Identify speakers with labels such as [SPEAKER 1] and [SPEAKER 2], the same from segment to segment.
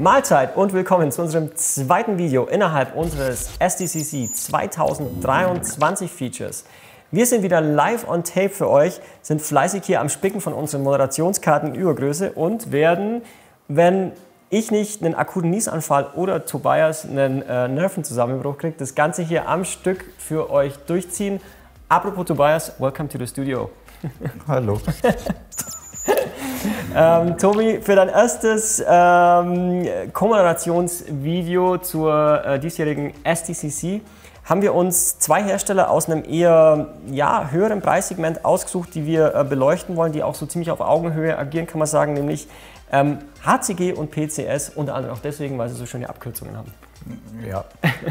[SPEAKER 1] Mahlzeit und willkommen zu unserem zweiten Video innerhalb unseres SDCC 2023 Features. Wir sind wieder live on tape für euch, sind fleißig hier am Spicken von unseren Moderationskarten in Übergröße und werden, wenn ich nicht einen akuten Niesanfall oder Tobias einen Nervenzusammenbruch kriegt, das Ganze hier am Stück für euch durchziehen. Apropos Tobias, welcome to the studio.
[SPEAKER 2] Hallo.
[SPEAKER 1] Tobi, für dein erstes Co-Moderationsvideo zur diesjährigen SDCC haben wir uns zwei Hersteller aus einem eher höheren Preissegment ausgesucht, die wir beleuchten wollen, die auch so ziemlich auf Augenhöhe agieren, kann man sagen, nämlich HCG und PCS, unter anderem auch deswegen, weil sie so schöne Abkürzungen haben.
[SPEAKER 2] Ja.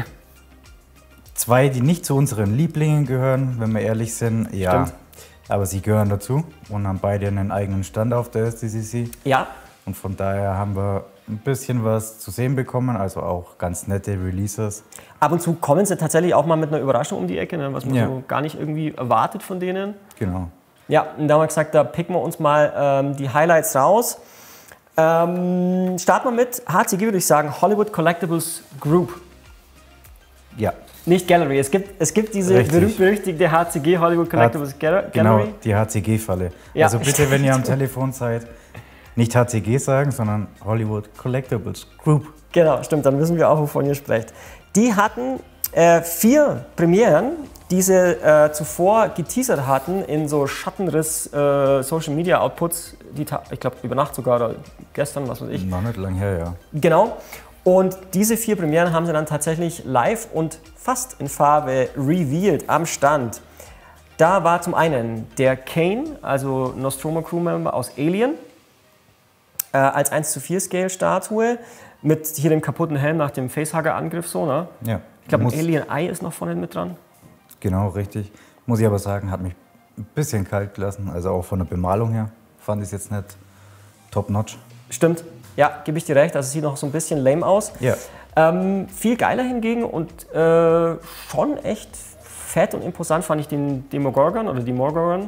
[SPEAKER 2] Zwei, die nicht zu unseren Lieblingen gehören, wenn wir ehrlich sind. Ja. Stimmt. Aber sie gehören dazu und haben beide einen eigenen Stand auf der SDCC.
[SPEAKER 1] Ja.
[SPEAKER 2] Und von daher haben wir ein bisschen was zu sehen bekommen, also auch ganz nette Releases.
[SPEAKER 1] Ab und zu kommen sie tatsächlich auch mal mit einer Überraschung um die Ecke, ne, was man so gar nicht irgendwie erwartet von denen.
[SPEAKER 2] Genau.
[SPEAKER 1] Ja, und da haben wir gesagt, da picken wir uns mal die Highlights raus. Starten wir mit HCG, würde ich sagen, Hollywood Collectibles Group.
[SPEAKER 2] Ja.
[SPEAKER 1] Nicht Gallery. Es gibt diese berühmt-berüchtigte HCG, Hollywood Collectibles Gallery.
[SPEAKER 2] Genau, die HCG-Falle. Ja. Also bitte, wenn ihr am Telefon seid, nicht HCG sagen, sondern Hollywood Collectibles Group.
[SPEAKER 1] Genau, stimmt, dann wissen wir auch, wovon ihr sprecht. Die hatten 4 Premieren, die sie zuvor geteasert hatten in so Schattenriss-Social-Media-Outputs, ich glaube über Nacht sogar oder gestern, was weiß ich.
[SPEAKER 2] Noch nicht lang her, ja.
[SPEAKER 1] Genau. Und diese 4 Premieren haben sie dann tatsächlich live und fast in Farbe revealed am Stand. Da war zum einen der Kane, also Nostromo Crewmember aus Alien, als 1:4 Scale Statue mit hier dem kaputten Helm nach dem Facehugger-Angriff. So, ne?
[SPEAKER 2] Ja.
[SPEAKER 1] Ich glaube, ein Alien Eye ist noch vorne mit dran.
[SPEAKER 2] Genau, richtig. Muss ich aber sagen, hat mich ein bisschen kalt gelassen. Also auch von der Bemalung her fand ich es jetzt nicht top-notch.
[SPEAKER 1] Stimmt. Ja, gebe ich dir recht, also es sieht noch so ein bisschen lame aus.
[SPEAKER 2] Ja.
[SPEAKER 1] Viel geiler hingegen und schon echt fett und imposant fand ich den Demogorgon oder die Morgorgon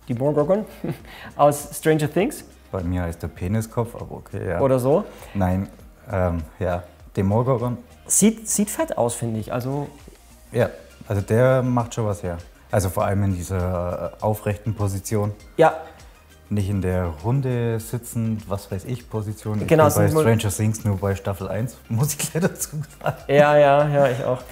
[SPEAKER 1] aus Stranger Things.
[SPEAKER 2] Bei mir heißt der Peniskopf, aber okay, ja.
[SPEAKER 1] Oder so.
[SPEAKER 2] Nein, Demogorgon.
[SPEAKER 1] Sieht fett aus, finde ich. Also
[SPEAKER 2] ja, also der macht schon was her. Also vor allem in dieser aufrechten Position.
[SPEAKER 1] Ja.
[SPEAKER 2] Nicht in der Runde sitzend, was weiß ich, Position. Ich
[SPEAKER 1] genau,
[SPEAKER 2] bin bei Stranger Things nur bei Staffel 1, muss ich gleich dazu sagen.
[SPEAKER 1] Ja, ich auch.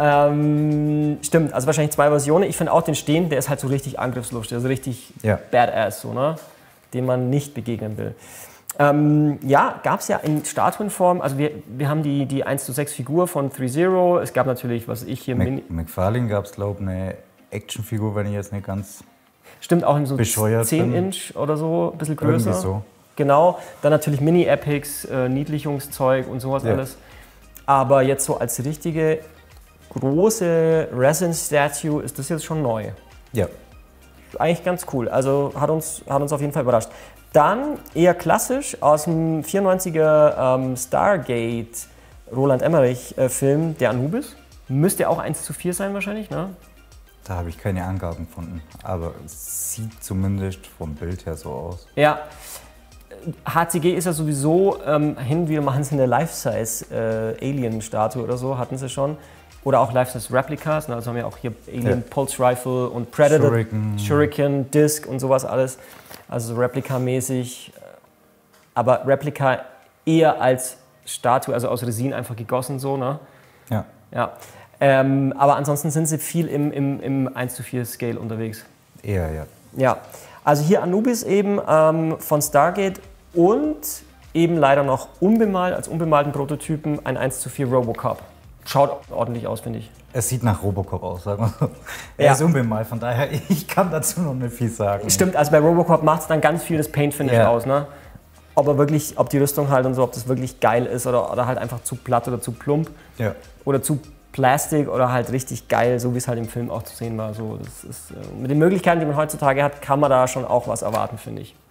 [SPEAKER 1] Stimmt, also wahrscheinlich 2 Versionen. Ich finde auch den Stehen, der ist halt so richtig angriffslustig, also richtig badass, so, ne? Dem man nicht begegnen will. Gab es ja in Statuenform, also wir haben die 1:6 Figur von 3-0, es gab natürlich, was ich hier...
[SPEAKER 2] McFarlane gab es, glaube ich, eine Actionfigur, wenn ich jetzt nicht ganz...
[SPEAKER 1] Stimmt, auch in so
[SPEAKER 2] bescheuert
[SPEAKER 1] 10 Inch oder so, ein bisschen größer.
[SPEAKER 2] Irgendwie so.
[SPEAKER 1] Genau, dann natürlich Mini-Epics, Niedlichungszeug und sowas alles. Aber jetzt so als richtige große Resin-Statue ist das jetzt schon neu.
[SPEAKER 2] Ja.
[SPEAKER 1] Eigentlich ganz cool, also hat uns auf jeden Fall überrascht. Dann eher klassisch aus dem 94er Stargate Roland Emmerich Film, der Anubis. Müsste auch 1:4 sein wahrscheinlich, ne?
[SPEAKER 2] Da habe ich keine Angaben gefunden, aber es sieht zumindest vom Bild her so aus.
[SPEAKER 1] Ja, HCG ist ja sowieso, hin und wieder machen sie eine Life-Size Alien-Statue oder so, hatten sie schon. Oder auch Life-Size-Replikas, also haben wir auch hier Alien Pulse Rifle und Predator, Shuriken, Disc und sowas alles. Also so Replika-mäßig, aber Replika eher als Statue, also aus Resin einfach gegossen so, ne?
[SPEAKER 2] Ja.
[SPEAKER 1] Ja. Aber ansonsten sind sie viel im 1:4 Scale unterwegs.
[SPEAKER 2] Eher, ja.
[SPEAKER 1] Ja, also hier Anubis eben von Stargate und eben leider noch unbemalt, als unbemalten Prototypen ein 1:4 Robocop. Schaut ordentlich aus, finde ich.
[SPEAKER 2] Es sieht nach Robocop aus, sagen wir so. Er ist unbemalt, von daher, ich kann dazu noch nicht viel sagen.
[SPEAKER 1] Stimmt, also bei Robocop macht es dann ganz viel das Paint-Finish aus, ne? Ob die Rüstung halt und so, ob das wirklich geil ist oder halt einfach zu platt oder zu plump.
[SPEAKER 2] Ja.
[SPEAKER 1] Oder zu Plastik oder halt richtig geil, so wie es halt im Film auch zu sehen war. So, das ist, mit den Möglichkeiten, die man heutzutage hat, kann man da schon auch was erwarten, finde ich.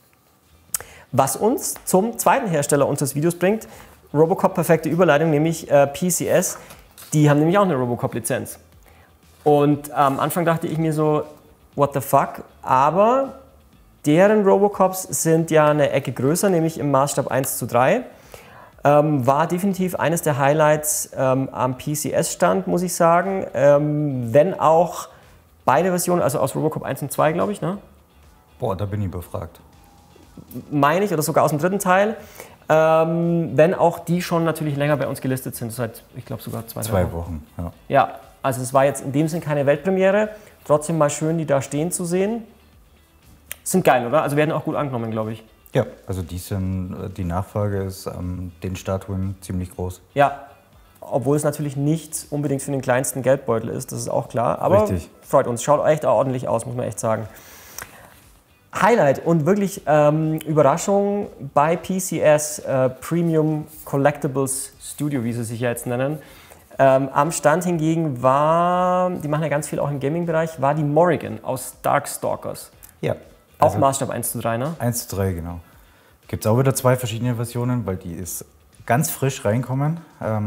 [SPEAKER 1] Was uns zum zweiten Hersteller unseres Videos bringt, Robocop perfekte Überleitung, nämlich PCS. Die haben nämlich auch eine Robocop-Lizenz. Und am Anfang dachte ich mir so, what the fuck? Aber deren Robocops sind ja eine Ecke größer, nämlich im Maßstab 1:3. War definitiv eines der Highlights am PCS-Stand, muss ich sagen. Wenn auch beide Versionen, also aus Robocop 1 und 2, glaube ich, ne?
[SPEAKER 2] Boah, da bin ich befragt.
[SPEAKER 1] Meine ich, oder sogar aus dem dritten Teil. Wenn auch die schon natürlich länger bei uns gelistet sind, seit, ich glaube, sogar
[SPEAKER 2] 2 Wochen. Ja.
[SPEAKER 1] Ja, also es war jetzt in dem Sinn keine Weltpremiere. Trotzdem mal schön, die da stehen zu sehen. Sind geil, oder? Also werden auch gut angenommen, glaube ich.
[SPEAKER 2] Ja, also die Nachfrage ist an den Statuen ziemlich groß.
[SPEAKER 1] Ja, obwohl es natürlich nicht unbedingt für den kleinsten Geldbeutel ist, das ist auch klar. Aber
[SPEAKER 2] Richtig.
[SPEAKER 1] Freut uns, schaut echt ordentlich aus, muss man echt sagen. Highlight und wirklich Überraschung bei PCS, Premium Collectibles Studio, wie sie sich ja jetzt nennen. Am Stand hingegen war, die machen ja ganz viel auch im Gaming-Bereich, war die Morrigan aus Darkstalkers.
[SPEAKER 2] Ja.
[SPEAKER 1] Auch Maßstab 1:3, ne?
[SPEAKER 2] 1:3, genau. Gibt es auch wieder 2 verschiedene Versionen, weil die ist ganz frisch reinkommen.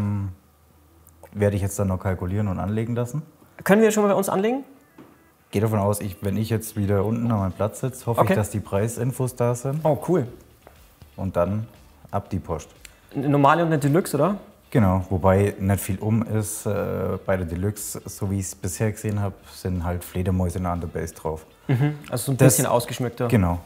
[SPEAKER 2] Werde ich jetzt dann noch kalkulieren und anlegen lassen.
[SPEAKER 1] Können wir schon mal bei uns anlegen?
[SPEAKER 2] Gehe davon aus, wenn ich jetzt wieder unten an meinem Platz sitze, hoffe ich, dass die Preisinfos da sind.
[SPEAKER 1] Oh, cool.
[SPEAKER 2] Und dann ab die Post.
[SPEAKER 1] Eine normale und eine Deluxe, oder?
[SPEAKER 2] Genau, wobei nicht viel ist. Bei der Deluxe, so wie ich es bisher gesehen habe, sind halt Fledermäuse in der Underbase drauf.
[SPEAKER 1] Also so ein bisschen ausgeschmückter.
[SPEAKER 2] Genau.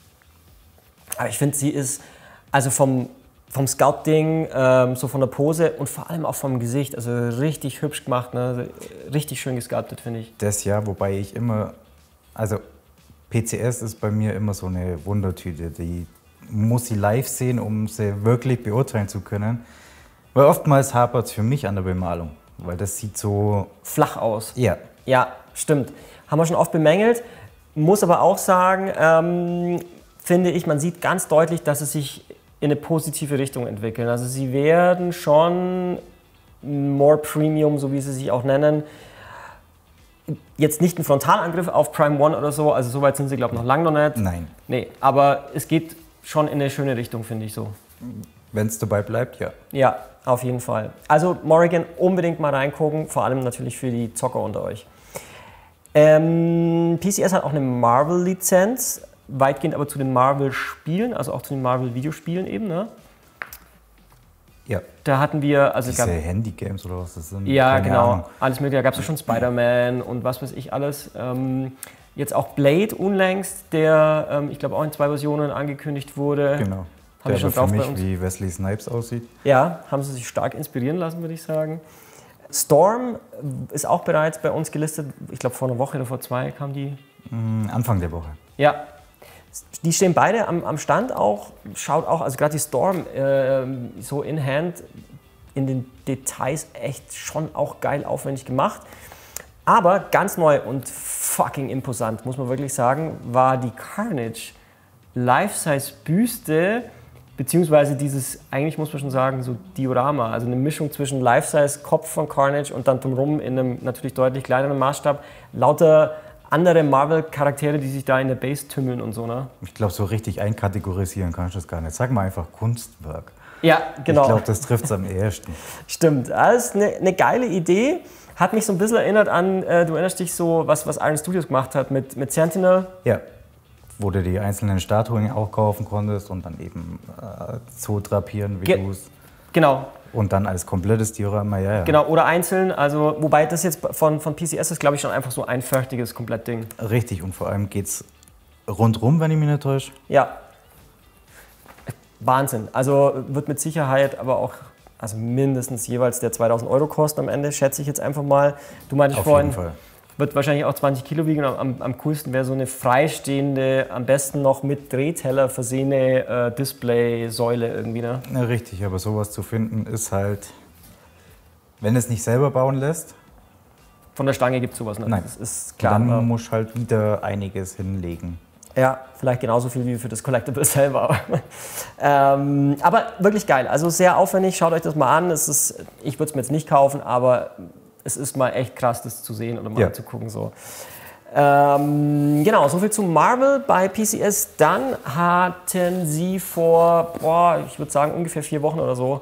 [SPEAKER 1] Aber ich finde, sie ist, also vom Sculpting, so von der Pose und vor allem auch vom Gesicht, also richtig hübsch gemacht, ne? Richtig schön gesculptet, finde ich.
[SPEAKER 2] Das ja, wobei ich immer, also PCS ist bei mir immer so eine Wundertüte. Die muss sie live sehen, um sie wirklich beurteilen zu können. Weil oftmals hapert es für mich an der Bemalung, weil das sieht so
[SPEAKER 1] flach aus.
[SPEAKER 2] Ja.
[SPEAKER 1] Ja, stimmt. Haben wir schon oft bemängelt. Muss aber auch sagen, finde ich, man sieht ganz deutlich, dass es sich in eine positive Richtung entwickeln. Also sie werden schon more premium, so wie sie sich auch nennen. Jetzt nicht ein Frontalangriff auf Prime One oder so, also so weit sind sie, glaube ich, noch lange noch nicht.
[SPEAKER 2] Nein.
[SPEAKER 1] Nee, aber es geht schon in eine schöne Richtung, finde ich so.
[SPEAKER 2] Wenn es dabei bleibt, ja.
[SPEAKER 1] Ja, auf jeden Fall. Also Morrigan unbedingt mal reingucken, vor allem natürlich für die Zocker unter euch. PCS hat auch eine Marvel-Lizenz, weitgehend aber zu den Marvel-Spielen, also auch zu den Marvel-Videospielen eben, ne?
[SPEAKER 2] Ja.
[SPEAKER 1] Da hatten wir, also
[SPEAKER 2] diese Handy-Games oder was das sind.
[SPEAKER 1] Ja,
[SPEAKER 2] keine
[SPEAKER 1] genau.
[SPEAKER 2] Ahnung.
[SPEAKER 1] Alles mögliche. Da gab es ja schon Spider-Man und was weiß ich alles. Jetzt auch Blade unlängst, der, ich glaube, auch in 2 Versionen angekündigt wurde.
[SPEAKER 2] Genau.
[SPEAKER 1] Haben wir schon
[SPEAKER 2] für
[SPEAKER 1] drauf
[SPEAKER 2] mich
[SPEAKER 1] bei uns.
[SPEAKER 2] wie Wesley Snipes aussieht.
[SPEAKER 1] Ja, haben sie sich stark inspirieren lassen, würde ich sagen. Storm ist auch bereits bei uns gelistet. Ich glaube, vor einer Woche oder vor 2 kam die.
[SPEAKER 2] Anfang der Woche.
[SPEAKER 1] Ja. Die stehen beide am Stand auch. Schaut auch, also gerade die Storm so in Hand, in den Details echt schon auch geil aufwendig gemacht. Aber ganz neu und fucking imposant, muss man wirklich sagen, war die Carnage Life-Size-Büste, beziehungsweise dieses, eigentlich muss man schon sagen, so Diorama, also eine Mischung zwischen Life-Size-Kopf von Carnage und dann drumherum in einem natürlich deutlich kleineren Maßstab lauter andere Marvel-Charaktere, die sich da in der Base tümmeln und so, ne?
[SPEAKER 2] Ich glaube, so richtig einkategorisieren kannst du das gar nicht. Sag mal einfach Kunstwerk.
[SPEAKER 1] Ja, genau.
[SPEAKER 2] Ich glaube, das trifft es am ehesten.
[SPEAKER 1] Stimmt, das ist eine geile Idee. Hat mich so ein bisschen erinnert an, du erinnerst dich so, was Iron Studios gemacht hat mit Sentinel.
[SPEAKER 2] Ja, wo du die einzelnen Statuen auch kaufen konntest und dann eben so drapieren, wie du es.
[SPEAKER 1] Genau.
[SPEAKER 2] Und dann als komplettes Diorama, ja.
[SPEAKER 1] Genau, oder einzeln, also wobei das jetzt von PCS ist, glaube ich, schon einfach so ein fertiges Komplettding.
[SPEAKER 2] Richtig, und vor allem geht es rundrum, wenn ich mich nicht täusche.
[SPEAKER 1] Ja. Wahnsinn. Also wird mit Sicherheit aber auch also mindestens jeweils der 2.000 € kosten am Ende, schätze ich jetzt einfach mal. Du meintest vorhin, wird wahrscheinlich auch 20 Kilo wiegen. Am coolsten wäre so eine freistehende, am besten noch mit Drehteller versehene Display-Säule irgendwie, ne?
[SPEAKER 2] Ja, richtig, aber sowas zu finden ist halt, wenn es nicht selber bauen lässt.
[SPEAKER 1] Von der Stange gibt es sowas nicht.
[SPEAKER 2] Nein.
[SPEAKER 1] Das ist klar.
[SPEAKER 2] Dann musst du halt wieder einiges hinlegen.
[SPEAKER 1] Ja, vielleicht genauso viel wie für das Collectible selber. Aber wirklich geil. Also sehr aufwendig. Schaut euch das mal an. Ich würde es mir jetzt nicht kaufen, aber es ist mal echt krass, das zu sehen oder mal zu gucken. So. Genau, soviel zu Marvel bei PCS. Dann hatten sie vor, ich würde sagen, ungefähr 4 Wochen oder so,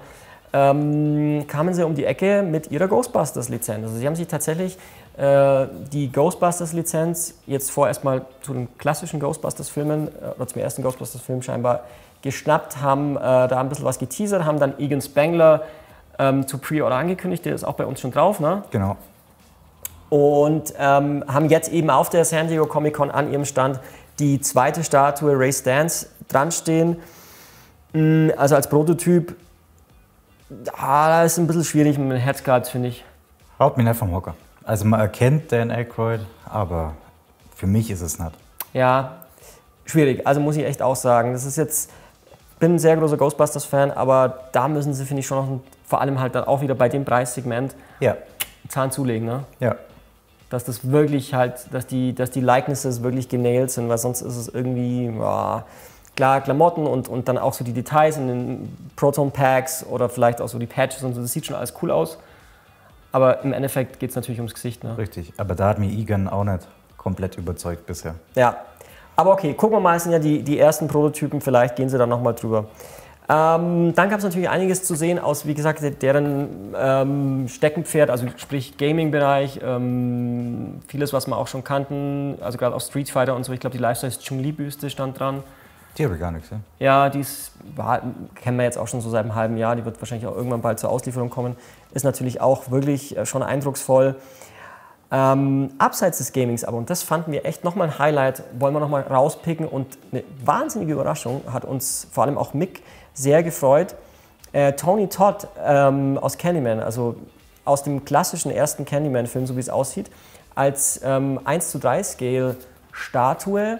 [SPEAKER 1] kamen sie um die Ecke mit ihrer Ghostbusters-Lizenz. Also sie haben sich tatsächlich die Ghostbusters-Lizenz jetzt vorerst mal zu den klassischen Ghostbusters-Filmen oder zum ersten Ghostbusters-Film scheinbar geschnappt, haben da ein bisschen was geteasert, haben dann Egan Spengler zu Pre-Order angekündigt, der ist auch bei uns schon drauf, ne?
[SPEAKER 2] Genau.
[SPEAKER 1] Und haben jetzt eben auf der San Diego Comic-Con an ihrem Stand die zweite Statue Ray Stantz dran stehen. Also als Prototyp, das ist ein bisschen schwierig mit dem Herz gehabt, finde ich.
[SPEAKER 2] Haut mich nicht vom Hocker. Also man erkennt Dan Aykroyd, aber für mich ist es nicht.
[SPEAKER 1] Ja, schwierig. Also muss ich echt auch sagen. Das ist jetzt, ich bin ein sehr großer Ghostbusters-Fan, aber da müssen sie, finde ich, schon noch, vor allem halt dann auch wieder bei dem Preissegment, Zahn zulegen. Ne?
[SPEAKER 2] Ja.
[SPEAKER 1] Dass das wirklich halt, dass die Likenesses wirklich genailt sind, weil sonst ist es irgendwie, klar, Klamotten und dann auch so die Details in den Proton-Packs oder vielleicht auch so die Patches und so, das sieht schon alles cool aus. Aber im Endeffekt geht es natürlich ums Gesicht. Ne?
[SPEAKER 2] Richtig, aber da hat mich Egan auch nicht komplett überzeugt bisher.
[SPEAKER 1] Ja, aber okay, gucken wir mal, es sind ja die ersten Prototypen, vielleicht gehen sie da nochmal drüber. Dann gab es natürlich einiges zu sehen aus, wie gesagt, deren Steckenpferd, also sprich Gaming-Bereich, vieles, was wir auch schon kannten, also gerade auch Street Fighter und so. Ich glaube, die Life-Size Chun-Li-Büste stand dran.
[SPEAKER 2] Die habe ich gar nicht gesehen.
[SPEAKER 1] Ja, kennen wir jetzt auch schon so seit einem halben Jahr, die wird wahrscheinlich auch irgendwann bald zur Auslieferung kommen. Ist natürlich auch wirklich schon eindrucksvoll. Abseits des Gamings aber, und das fanden wir echt nochmal ein Highlight, wollen wir nochmal rauspicken und eine wahnsinnige Überraschung, hat uns vor allem auch Mick sehr gefreut. Tony Todd aus Candyman, also aus dem klassischen ersten Candyman-Film, so wie es aussieht, als 1:3 Scale Statue.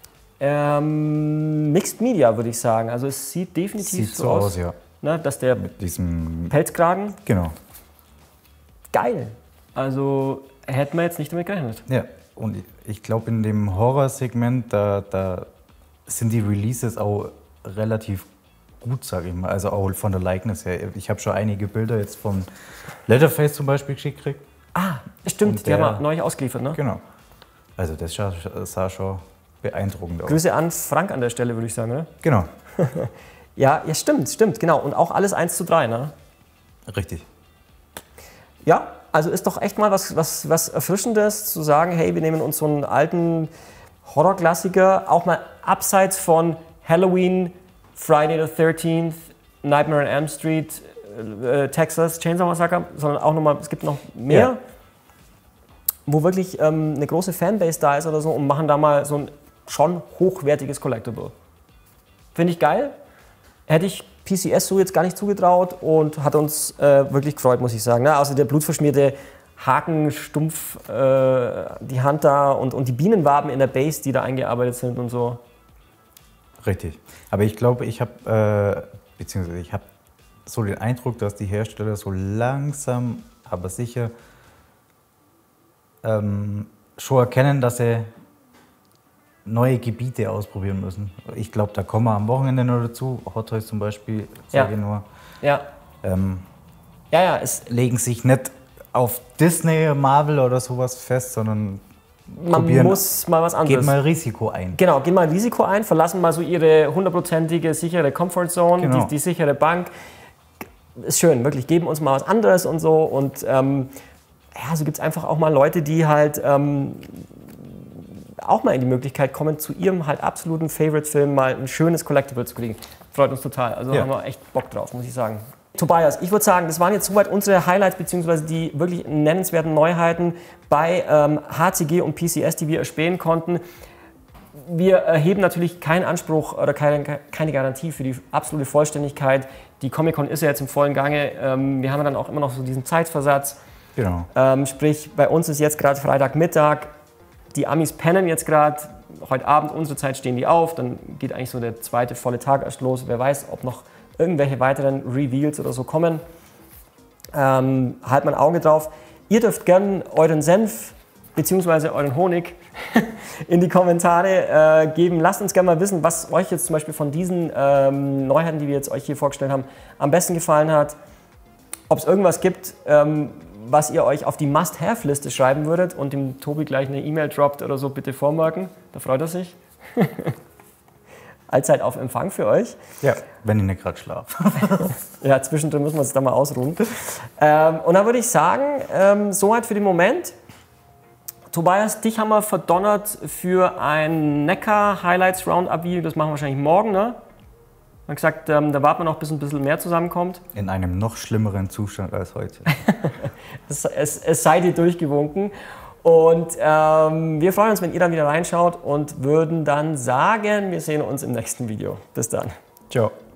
[SPEAKER 1] Mixed Media, würde ich sagen. Also es sieht definitiv so aus,
[SPEAKER 2] ja.
[SPEAKER 1] Ne, dass der
[SPEAKER 2] Mit diesem
[SPEAKER 1] Pelzkragen,
[SPEAKER 2] genau.
[SPEAKER 1] geil. Also hätten wir jetzt nicht damit gerechnet.
[SPEAKER 2] Ja, und ich glaube, in dem Horrorsegment, da sind die Releases auch relativ gut, sage ich mal. Also auch von der Likeness her. Ich habe schon einige Bilder jetzt von Leatherface zum Beispiel geschickt gekriegt.
[SPEAKER 1] Ah, stimmt, die haben wir neu ausgeliefert, ne?
[SPEAKER 2] Genau. Also das sah schon beeindruckend aus.
[SPEAKER 1] Grüße an Frank an der Stelle, würde ich sagen, ne?
[SPEAKER 2] Genau.
[SPEAKER 1] Ja, stimmt, genau. Und auch alles 1:3, ne?
[SPEAKER 2] Richtig.
[SPEAKER 1] Ja, also ist doch echt mal was Erfrischendes zu sagen, hey, wir nehmen uns so einen alten Horrorklassiker, auch mal abseits von Halloween, Friday the 13th, Nightmare on Elm Street, Texas Chainsaw Massacre, sondern auch nochmal, es gibt noch mehr, wo wirklich eine große Fanbase da ist oder so und machen da mal so ein schon hochwertiges Collectible. Finde ich geil. Hätte ich PCS so jetzt gar nicht zugetraut und hat uns wirklich gefreut, muss ich sagen. Ne? Außer der blutverschmierte Hakenstumpf, die Hand da und die Bienenwaben in der Base, die da eingearbeitet sind und so.
[SPEAKER 2] Richtig. Aber ich glaube, ich habe so den Eindruck, dass die Hersteller so langsam, aber sicher schon erkennen, dass sie neue Gebiete ausprobieren müssen. Ich glaube, da kommen wir am Wochenende noch dazu. Hot Toys zum Beispiel, sage ich nur.
[SPEAKER 1] Ja.
[SPEAKER 2] Es legen sich nicht auf Disney, Marvel oder sowas fest, sondern
[SPEAKER 1] muss mal was anderes.
[SPEAKER 2] Geht mal Risiko ein.
[SPEAKER 1] Genau, gehen mal Risiko ein, verlassen mal so ihre hundertprozentige sichere Comfortzone,
[SPEAKER 2] genau.
[SPEAKER 1] die sichere Bank. Ist schön, wirklich, geben uns mal was anderes und so. Und so gibt es einfach auch mal Leute, die halt auch mal in die Möglichkeit kommen, zu ihrem halt absoluten Favorite-Film mal ein schönes Collectible zu kriegen. Freut uns total. Also haben wir echt Bock drauf, muss ich sagen. Tobias, ich würde sagen, das waren jetzt soweit unsere Highlights bzw. die wirklich nennenswerten Neuheiten bei HCG und PCS, die wir erspähen konnten. Wir erheben natürlich keinen Anspruch oder keine Garantie für die absolute Vollständigkeit. Die Comic-Con ist ja jetzt im vollen Gange. Wir haben dann auch immer noch so diesen Zeitversatz.
[SPEAKER 2] Genau.
[SPEAKER 1] Sprich, bei uns ist jetzt gerade Freitagmittag. Die Amis pennen jetzt gerade, heute Abend, unsere Zeit stehen die auf, dann geht eigentlich so der zweite volle Tag erst los. Wer weiß, ob noch irgendwelche weiteren Reveals oder so kommen. Halt mal ein Auge drauf. Ihr dürft gerne euren Senf bzw. euren Honig in die Kommentare geben. Lasst uns gerne mal wissen, was euch jetzt zum Beispiel von diesen Neuheiten, die wir jetzt euch hier vorgestellt haben, am besten gefallen hat. Ob es irgendwas gibt, was ihr euch auf die Must-Have-Liste schreiben würdet und dem Tobi gleich eine E-Mail droppt oder so, bitte vormerken. Da freut er sich. Allzeit auf Empfang für euch.
[SPEAKER 2] Ja, wenn ich nicht gerade schlafe.
[SPEAKER 1] Ja, zwischendrin müssen wir uns da mal ausruhen. Und dann würde ich sagen, soweit für den Moment. Tobias, dich haben wir verdonnert für ein Neckar Highlights Roundup Video. Das machen wir wahrscheinlich morgen, ne? hat gesagt, da warten wir noch, bis ein bisschen mehr zusammenkommt.
[SPEAKER 2] In einem noch schlimmeren Zustand als heute.
[SPEAKER 1] es sei dir durchgewunken. Und wir freuen uns, wenn ihr dann wieder reinschaut und würden dann sagen, wir sehen uns im nächsten Video. Bis dann.
[SPEAKER 2] Ciao.